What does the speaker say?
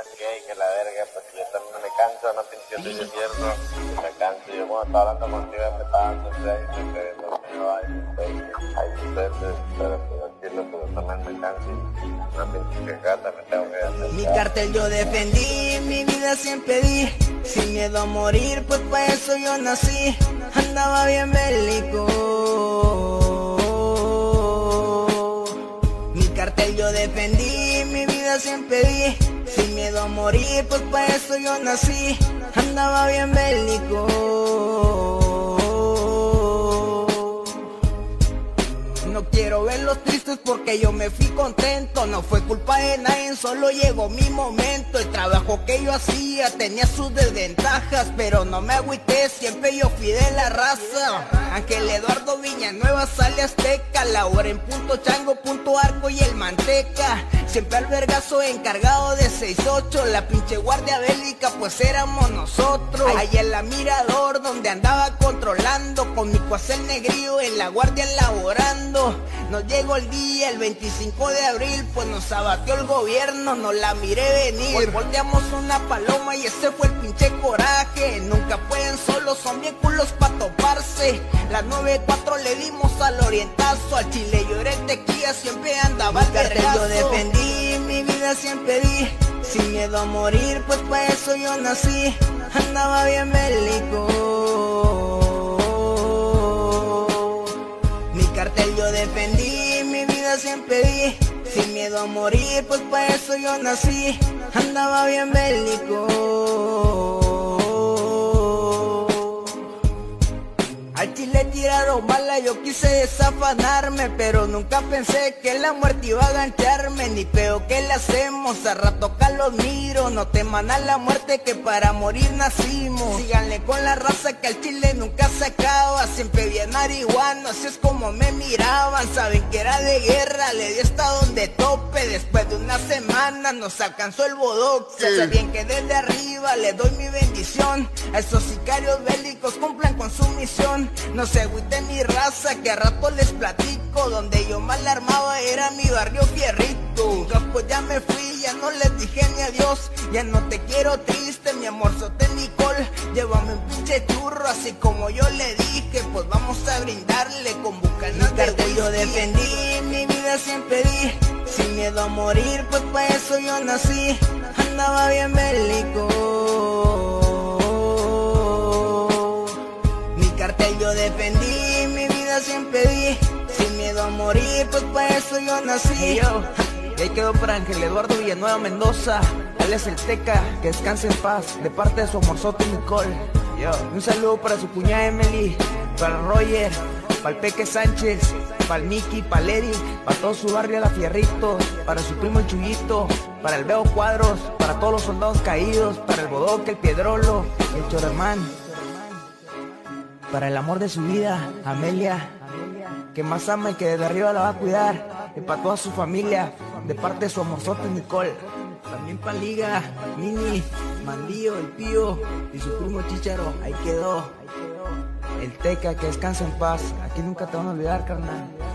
que la verga, pues yo también me canso, no pinche, yo soy de fierro, y me canso, yo cuando estaba hablando contigo me estaba dando ahí, me quedé dormido, ay, pero pues lo que yo también me canso, y una pinche cagada me tengo que hacer. Mi cartel yo defendí, mi vida siempre di, sin miedo a morir, pues pa' eso yo nací, andaba bien bélico. Mi cartel yo defendí, mi vida siempre di, sin miedo a morir, pues pa' eso yo nací, andaba bien bélico. No quiero verlos tristes porque yo me fui contento, no fue culpa de nadie, solo llegó mi momento. El trabajo que yo hacía tenía sus desventajas, pero no me agüité, siempre yo fui de la raza. Ángel Eduardo Villanueva sale Azteca, Laura en Punto Chango, Punto Arco y el Manteca. Siempre al vergazo encargado de 6-8, la pinche guardia bélica pues éramos nosotros. Allá en la Mirador donde andaba controlando, con mi cuacel negrío en la guardia elaborando. Nos llegó el día, el 25 de abril, pues nos abatió el gobierno, no la miré venir. Hoy volteamos una paloma y ese fue el pinche coraje. Nunca pueden solos, son bien culos pa' toparse. Las 9-4 le dimos al orientazo, al chile yo era el tequila, siempre andaba al vergazo. Yo defendí, mi vida siempre di, sin miedo a morir, pues pa' eso yo nací, andaba bien bélico. Mi cartel yo defendí, mi vida siempre di, sin miedo a morir, pues pa' eso yo nací, andaba bien bélico. Al chile tiraron balas, yo quise desafanarme, pero nunca pensé que la muerte iba a gancharme. Ni peo que le hacemos, a rato acá los miro, no teman a la muerte que para morir nacimos. Síganle con la raza que al chile nunca se acaba, siempre bien marihuano, así es como me miraban. Saben que era de guerra, le di hasta donde tope, después de una semana nos alcanzó el bodoque. Sé bien que desde arriba le doy mi bendición, a esos sicarios bélicos cumplan con su misión. No se agüiten mi raza que a rato les platico, donde yo más la armaba era mi barrio Fierrito. Pues ya me fui, ya no les dije ni adiós, ya no te quiero triste, mi amorzote Nicole. Llévame un pinche churro, así como yo le dije, pues vamos a brindarle con bucanas de whisky. Yo defendí, mi vida siempre di, sin miedo a morir, pues pa' eso yo nací, andaba bien bélico. Yo defendí, mi vida siempre di, sin miedo a morir, pues pa' eso yo nací. Y ahí quedó para Ángel Eduardo Villanueva Mendoza, él es el Teca, que descanse en paz, de parte de su amorzote Nicole. Un saludo para su cuñada Emily, para Roger, para el Peque Sánchez, para el Mickey, para el Eric, para todo su barrio La Fierritos, para su primo el Chuyito, para el Beo Cuadros, para todos los soldados caídos, para el Bodoque, el Piedrolo, el Choremán. Para el amor de su vida, Amelia, que más ama y que desde arriba la va a cuidar. Y para toda su familia, de parte de su amorzote Nicole. También para Liga, Mini, Mandío, el Pío y su primo Chicharo. Ahí quedó. El Teca, que descansa en paz. Aquí nunca te van a olvidar, carnal.